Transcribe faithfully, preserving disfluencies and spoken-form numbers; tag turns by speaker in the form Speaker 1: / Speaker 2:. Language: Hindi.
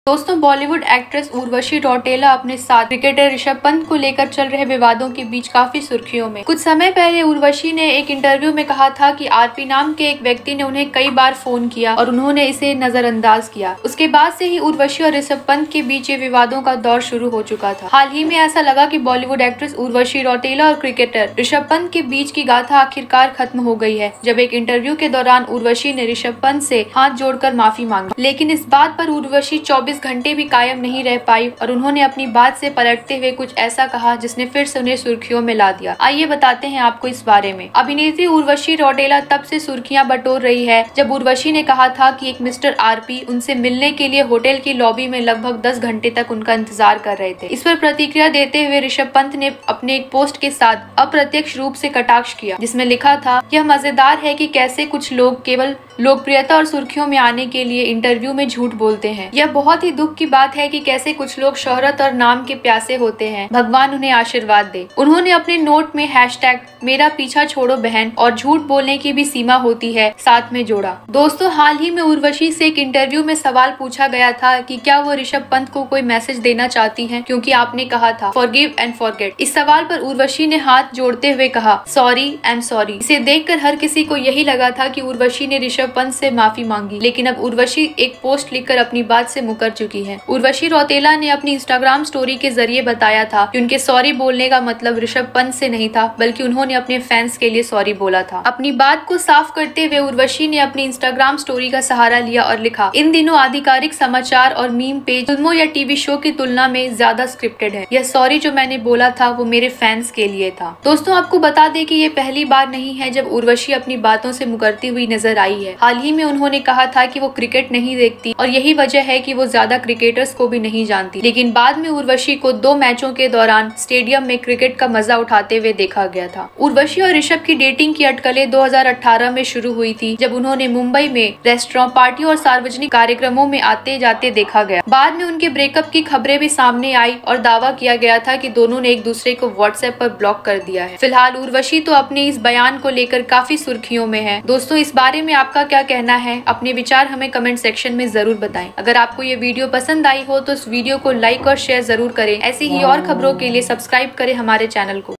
Speaker 1: दोस्तों, बॉलीवुड एक्ट्रेस उर्वशी रौटेला अपने साथ क्रिकेटर ऋषभ पंत को लेकर चल रहे विवादों के बीच काफी सुर्खियों में। कुछ समय पहले उर्वशी ने एक इंटरव्यू में कहा था कि आरपी नाम के एक व्यक्ति ने उन्हें कई बार फोन किया और उन्होंने इसे नजरअंदाज किया। उसके बाद से ही उर्वशी और ऋषभ पंत के बीच ये विवादों का दौर शुरू हो चुका था। हाल ही में ऐसा लगा कि बॉलीवुड एक्ट्रेस उर्वशी रौटेला और क्रिकेटर ऋषभ पंत के बीच की गाथा आखिरकार खत्म हो गई है, जब एक इंटरव्यू के दौरान उर्वशी ने ऋषभ पंत से हाथ जोड़कर माफी मांगी। लेकिन इस बात पर उर्वशी चौबीस घंटे भी कायम नहीं रह पाई और उन्होंने अपनी बात से पलटते हुए कुछ ऐसा कहा जिसने फिर से उन्हें सुर्खियों में ला दिया। आइए बताते हैं आपको इस बारे में। अभिनेत्री उर्वशी रौटेला तब से सुर्खियां बटोर रही है जब उर्वशी ने कहा था कि एक मिस्टर आरपी उनसे मिलने के लिए होटल की लॉबी में लगभग दस घंटे तक उनका इंतजार कर रहे थे। इस पर प्रतिक्रिया देते हुए ऋषभ पंत ने अपने एक पोस्ट के साथ अप्रत्यक्ष रूप से कटाक्ष किया, जिसमें लिखा था, यह मजेदार है कि कैसे कुछ लोग केवल लोकप्रियता और सुर्खियों में आने के लिए इंटरव्यू में झूठ बोलते हैं। यह बहुत ही दुख की बात है कि कैसे कुछ लोग शोहरत और नाम के प्यासे होते हैं। भगवान उन्हें आशीर्वाद दे। उन्होंने अपने नोट में हैशटैग मेरा पीछा छोड़ो बहन और झूठ बोलने की भी सीमा होती है साथ में जोड़ा। दोस्तों, हाल ही में उर्वशी से एक इंटरव्यू में सवाल पूछा गया था कि क्या वो ऋषभ पंत को कोई मैसेज देना चाहती हैं, क्योंकि आपने कहा था फॉरगिव एंड फॉरगेट। इस सवाल पर उर्वशी ने हाथ जोड़ते हुए कहा, सॉरी आई एम सॉरी। इसे देखकर हर किसी को यही लगा था कि उर्वशी ने ऋषभ पंत से माफी मांगी, लेकिन अब उर्वशी एक पोस्ट लिखकर अपनी बात से मुकर चुकी है। उर्वशी रौतेला ने अपनी इंस्टाग्राम स्टोरी के जरिए बताया था कि उनके सॉरी बोलने का मतलब ऋषभ पंत से नहीं था, बल्कि उन्होंने अपने फैंस के लिए सॉरी बोला था। अपनी बात को साफ करते हुए उर्वशी ने अपनी इंस्टाग्राम स्टोरी का सहारा लिया और लिखा, इन दिनों आधिकारिक समाचार और मीम पेज फिल्मों या टीवी शो की तुलना में ज्यादा स्क्रिप्टेड है। यह सॉरी जो मैंने बोला था वो मेरे फैंस के लिए था। दोस्तों, आपको बता दें कि ये पहली बार नहीं है जब उर्वशी अपनी बातों से मुकरती हुई नजर आई है। हाल ही में उन्होंने कहा था कि वो क्रिकेट नहीं देखती और यही वजह है कि वो ज्यादा क्रिकेटर्स को भी नहीं जानती, लेकिन बाद में उर्वशी को दो मैचों के दौरान स्टेडियम में क्रिकेट का मजा उठाते हुए देखा गया था। उर्वशी और ऋषभ की डेटिंग की अटकलें दो हज़ार अठारह में शुरू हुई थी, जब उन्होंने मुंबई में रेस्टोरेंट, पार्टी और सार्वजनिक कार्यक्रमों में आते जाते देखा गया। बाद में उनके ब्रेकअप की खबरें भी सामने आई और दावा किया गया था कि दोनों ने एक दूसरे को व्हाट्सएप पर ब्लॉक कर दिया है। फिलहाल उर्वशी तो अपने इस बयान को लेकर काफी सुर्खियों में है। दोस्तों, इस बारे में आपका क्या कहना है? अपने विचार हमें कमेंट सेक्शन में जरूर बताएं। अगर आपको ये वीडियो पसंद आई हो तो इस वीडियो को लाइक और शेयर जरूर करें। ऐसी ही और खबरों के लिए सब्सक्राइब करें हमारे चैनल को।